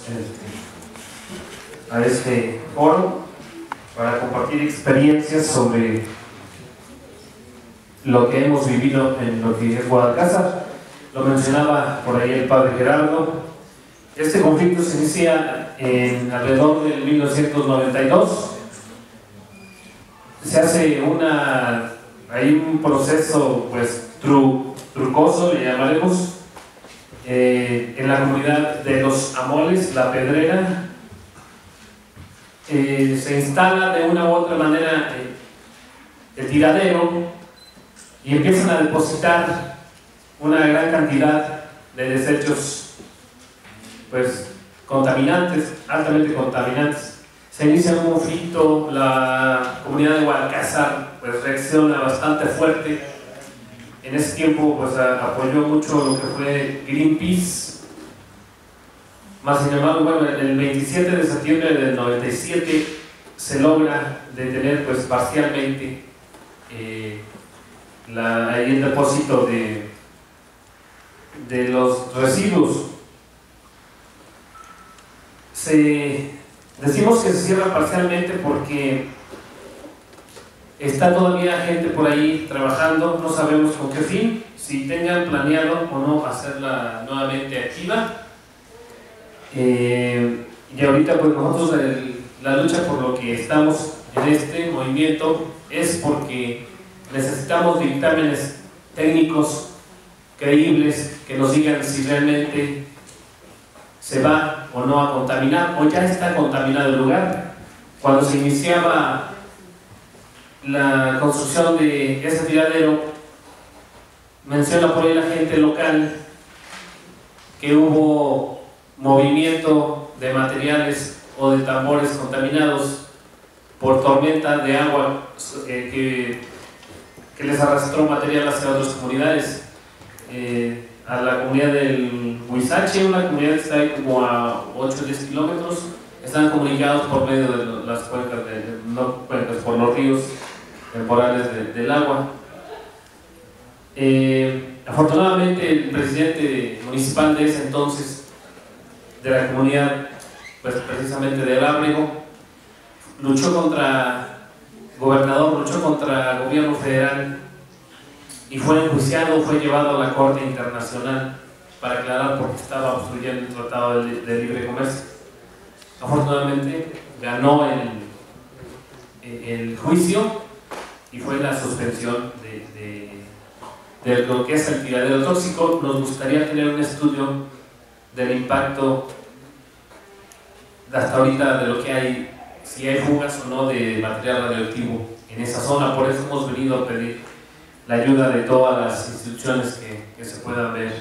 a este foro para compartir experiencias sobre lo que hemos vivido en lo que es Guadalcázar. Lo mencionaba por ahí el padre Gerardo. Este conflicto se inicia alrededor del 1992. Se hace un proceso pues trucoso, le llamaremos, en la comunidad de los Amoles, La Pedrera. Se instala de una u otra manera el tiradero y empiezan a depositar una gran cantidad de desechos pues contaminantes, altamente contaminantes. Se inicia un conflicto, la comunidad de Guadalcázar pues reacciona bastante fuerte. En ese tiempo pues apoyó mucho lo que fue Greenpeace. Más sin embargo, bueno, el 27 de septiembre del 97 se logra detener pues parcialmente ahí el depósito de los residuos. Decimos que se cierra parcialmente porque está todavía gente por ahí trabajando, no sabemos con qué fin, si tengan planeado o no hacerla nuevamente activa. Y ahorita pues nosotros la lucha por lo que estamos en este movimiento es porque necesitamos dictámenes técnicos creíbles que nos digan si realmente se va o no a contaminar o ya está contaminado el lugar. Cuando se iniciaba la construcción de ese tiradero, menciona por ahí la gente local que hubo movimiento de materiales o de tambores contaminados por tormenta de agua que les arrastró material hacia otras comunidades. A la comunidad del Huizache, una comunidad que está ahí como a 8 o 10 kilómetros, están comunicados por medio de las cuencas, por los ríos temporales del agua. Afortunadamente el presidente municipal de ese entonces, de la comunidad, pues precisamente de El Ábrego, luchó contra el gobierno federal y fue enjuiciado, fue llevado a la Corte Internacional para aclarar por qué estaba obstruyendo el Tratado de Libre Comercio. Afortunadamente ganó el juicio y fue la suspensión de lo que es el tiradero tóxico. Nos gustaría tener un estudio del impacto hasta ahorita de lo que hay, si hay fugas o no de material radioactivo en esa zona. Por eso hemos venido a pedir la ayuda de todas las instituciones que se puedan ver.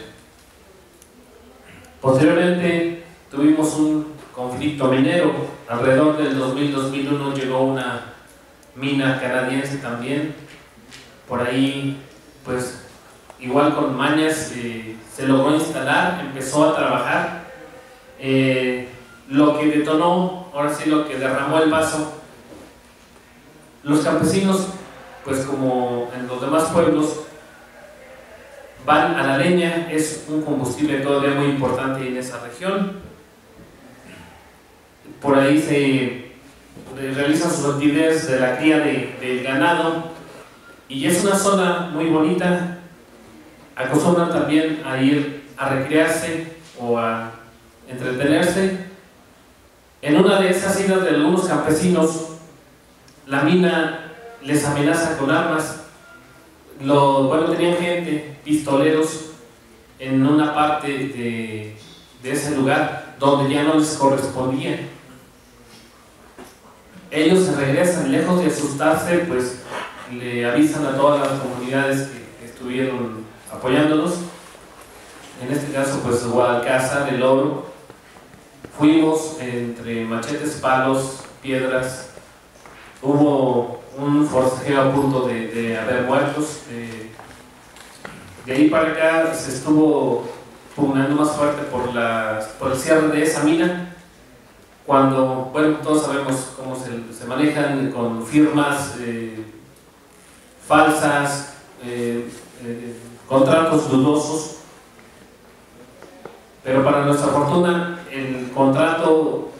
Posteriormente tuvimos un conflicto minero. Alrededor del 2000-2001 llegó una mina canadiense también. Por ahí, pues igual con mañas, se logró instalar, empezó a trabajar. Lo que detonó, ahora sí lo que derramó el vaso, los campesinos, pues como en los demás pueblos, van a la leña. Es un combustible todavía muy importante en esa región. Por ahí se realizan sus actividades de la cría del ganado y es una zona muy bonita. Acostumbran también a ir a recrearse o a entretenerse. En una de esas idas de algunos campesinos, la mina les amenaza con armas. Tenían gente, pistoleros, en una parte de ese lugar donde ya no les correspondía. Ellos se regresan, lejos de asustarse, pues le avisan a todas las comunidades que estuvieron apoyándonos. En este caso, pues Guadalcázar, El Oro. Fuimos entre machetes, palos, piedras. Hubo un forcejeo a punto de haber muertos. De ahí para acá se estuvo pugnando más fuerte por el cierre de esa mina, cuando, bueno, todos sabemos cómo se manejan con firmas falsas, contratos dudosos, pero para nuestra fortuna el contrato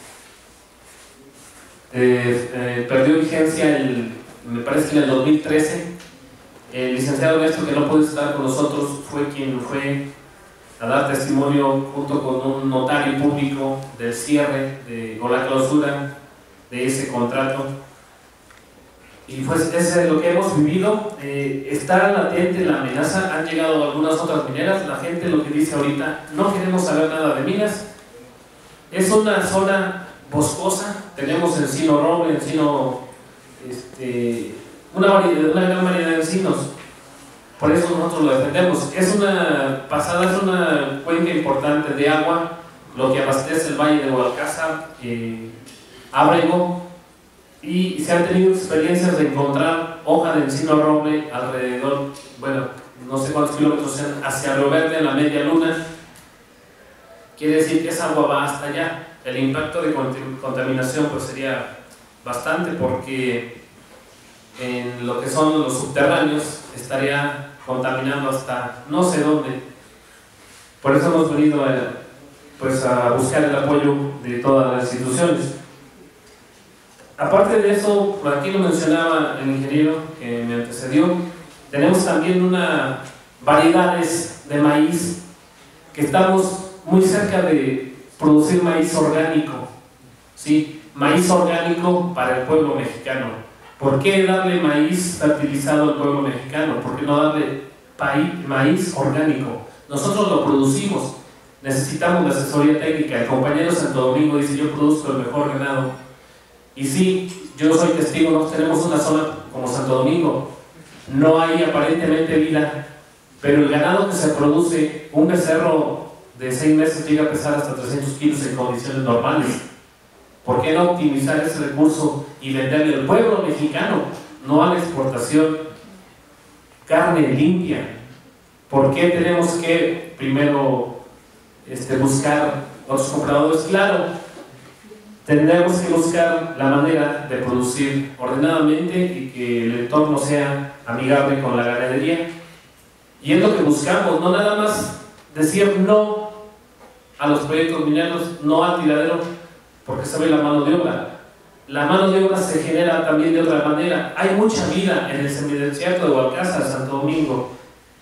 perdió vigencia me parece que en el 2013. El licenciado Néstor, que no pudo estar con nosotros, fue quien fue a dar testimonio junto con un notario público del cierre o la clausura de ese contrato. Y pues ese es lo que hemos vivido. Está latente la amenaza, han llegado algunas otras mineras. La gente lo que dice ahorita: no queremos saber nada de minas. Es una zona boscosa, tenemos encino roble, encino, una gran variedad de encinos. Por eso nosotros lo defendemos. Es una cuenca importante de agua, lo que abastece el valle de Guadalcázar, Ábrego, y se han tenido experiencias de encontrar hoja de encino roble alrededor, bueno, no sé cuántos kilómetros sean, hacia Río Verde, en la media luna. Quiere decir que esa agua va hasta allá. El impacto de contaminación pues sería bastante, porque en lo que son los subterráneos estaría contaminando hasta no sé dónde. Por eso hemos venido a buscar el apoyo de todas las instituciones. Aparte de eso, por aquí lo mencionaba el ingeniero que me antecedió, tenemos también variedades de maíz, que estamos muy cerca de producir maíz orgánico, ¿sí? Maíz orgánico para el pueblo mexicano. ¿Por qué darle maíz fertilizado al pueblo mexicano? ¿Por qué no darle maíz orgánico? Nosotros lo producimos, necesitamos la asesoría técnica. El compañero Santo Domingo dice: yo produzco el mejor ganado. Y sí, yo soy testigo, nosotros tenemos una zona como Santo Domingo, no hay aparentemente vida, pero el ganado que se produce, un becerro de 6 meses llega a pesar hasta 300 kilos en condiciones normales. ¿Por qué no optimizar ese recurso y venderle al pueblo mexicano, no a la exportación, carne limpia? ¿Por qué tenemos que primero buscar otros compradores? Claro, tendremos que buscar la manera de producir ordenadamente y que el entorno sea amigable con la ganadería. Y es lo que buscamos, no nada más decir no a los proyectos mineros, no al tiradero, porque se ve la mano de obra. La mano de obra se genera también de otra manera. Hay mucha vida en el semidesierto de Guadalcázar, Santo Domingo.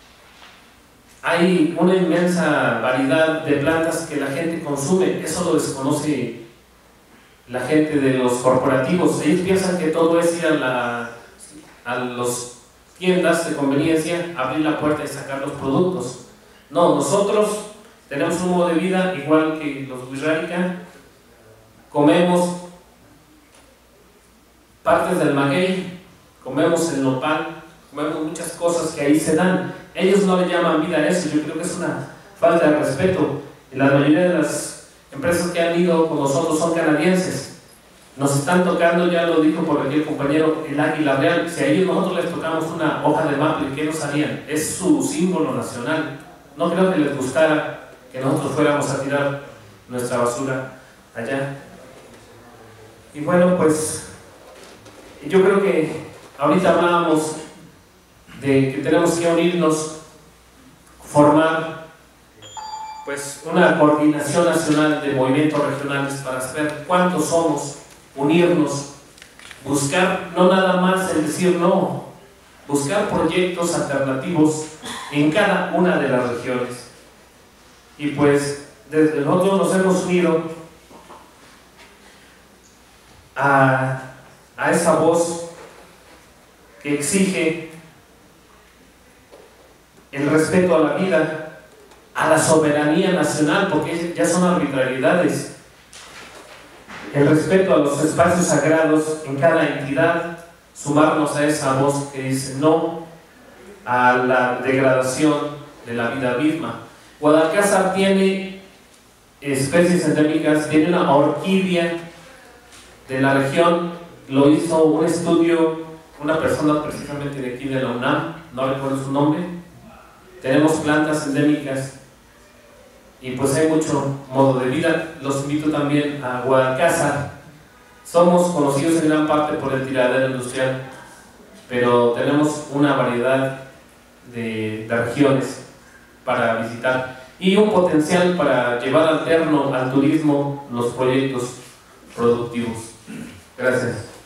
Hay una inmensa variedad de plantas que la gente consume. Eso lo desconoce la gente de los corporativos. Ellos piensan que todo es ir a las tiendas de conveniencia, abrir la puerta y sacar los productos. No, nosotros tenemos un modo de vida igual que los wixárika. Comemos partes del maguey, comemos el nopal, comemos muchas cosas que ahí se dan. Ellos no le llaman vida a eso. Yo creo que es una falta de respeto. La mayoría de las empresas que han ido con nosotros son canadienses. Nos están tocando, ya lo dijo por aquí el compañero, el águila real. Si a ellos nosotros les tocamos una hoja de maple, ¿qué nos harían? Es su símbolo nacional. No creo que les gustara que nosotros fuéramos a tirar nuestra basura allá. Y bueno, pues yo creo que ahorita hablábamos de que tenemos que unirnos, formar pues una coordinación nacional de movimientos regionales para saber cuántos somos, unirnos, buscar no nada más el decir no, buscar proyectos alternativos en cada una de las regiones. Y pues desde nosotros nos hemos unido a esa voz que exige el respeto a la vida, a la soberanía nacional, porque ya son arbitrariedades, el respeto a los espacios sagrados en cada entidad, sumarnos a esa voz que dice no a la degradación de la vida misma. Guadalcázar tiene especies endémicas, tiene una orquídea de la región, lo hizo un estudio, una persona precisamente de aquí de la UNAM, no recuerdo su nombre. Tenemos plantas endémicas y pues hay mucho modo de vida. Los invito también a Guadalcázar. Somos conocidos en gran parte por el tiradero industrial, pero tenemos una variedad de regiones para visitar. y un potencial para llevar alterno al turismo los proyectos productivos. Gracias.